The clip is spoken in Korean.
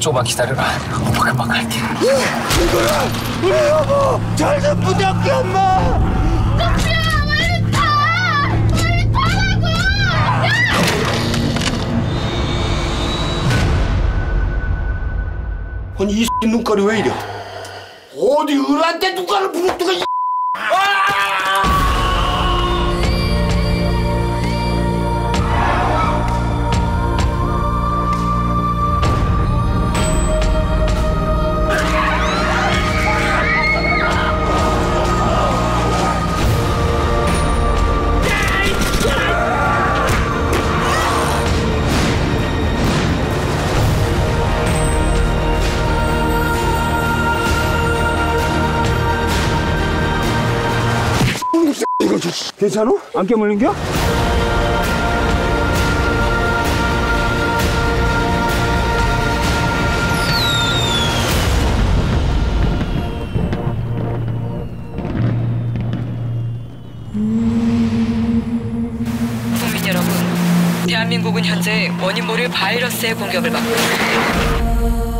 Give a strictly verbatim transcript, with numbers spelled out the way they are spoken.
조금만 기다려라. 오빠 금방 갈게. 이거야! 우리 여보! 잘 좀 부탁해, 엄마! 덕수야, 빨리 타! 빨리 타라고! 아니, 이 눈깔이 왜 이래? 어디 을한테 눈깔을 부르뜨가 이 이거 괜찮아? 안 깨물린겨? 국민 여러분, 대한민국은 현재 원인 모를 바이러스의 공격을 받고 있습니다.